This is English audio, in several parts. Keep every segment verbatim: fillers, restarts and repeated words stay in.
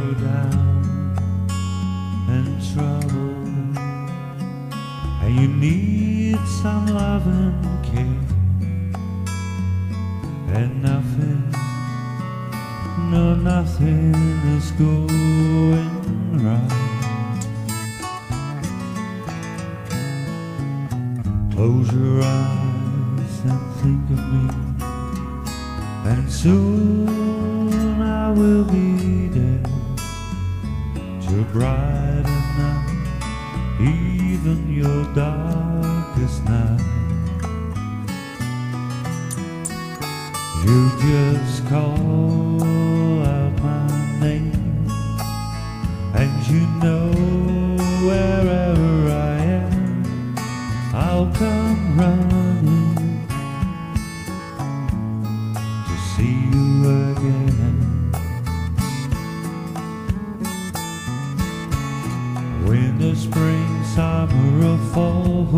you're down and trouble, and you need some love and care, and nothing, no nothing is going right. Close your eyes and think of me, and soon I will be there to brighten up even your darkest night. You just call out my name, and you know wherever I am, I'll come running to see you again. Winter, spring, summer or fall,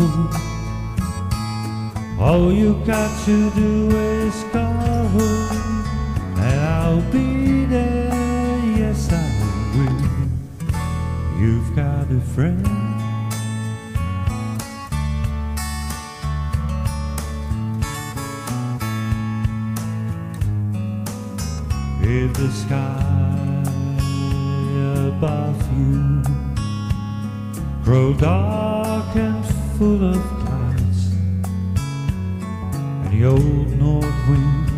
all you got to do is call, and I'll be there, yes I will. You've got a friend. If the sky above you grow dark and full of clouds, and the old north wind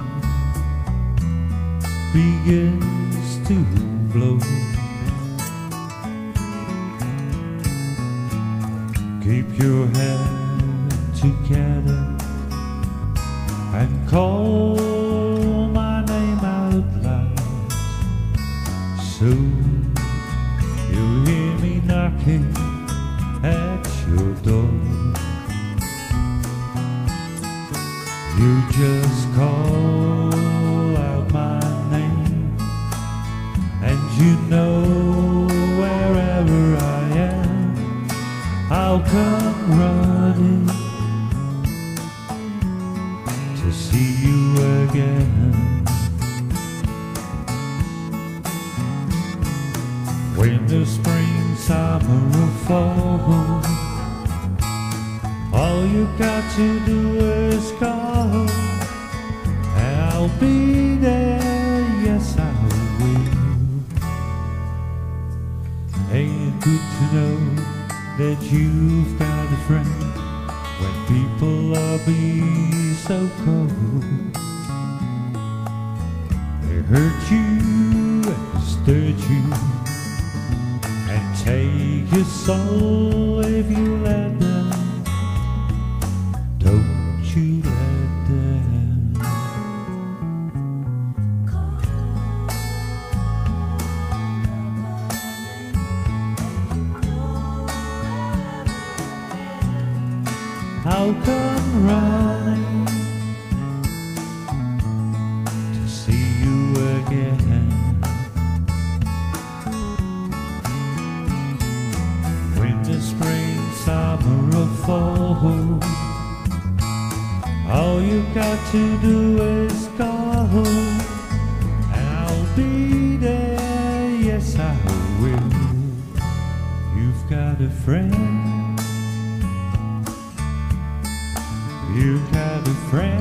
begins to blow, keep your head together and call my name out loud. Soon you'll hear me knocking at your door. You just call out my name, and you know wherever I am, I'll come running to see you again. Winter, spring, summer or fall, all you got to do is call, and I'll be there, yes I will. Ain't it good to know that you've got a friend when people are being so cold? They hurt you and stirred you and take your soul if you let them. Don't you let them. I'll come running to see you again. Winter, spring, summer or fall, all you got to do is call, and I'll be there, yes I will. You've got a friend. You've got a friend.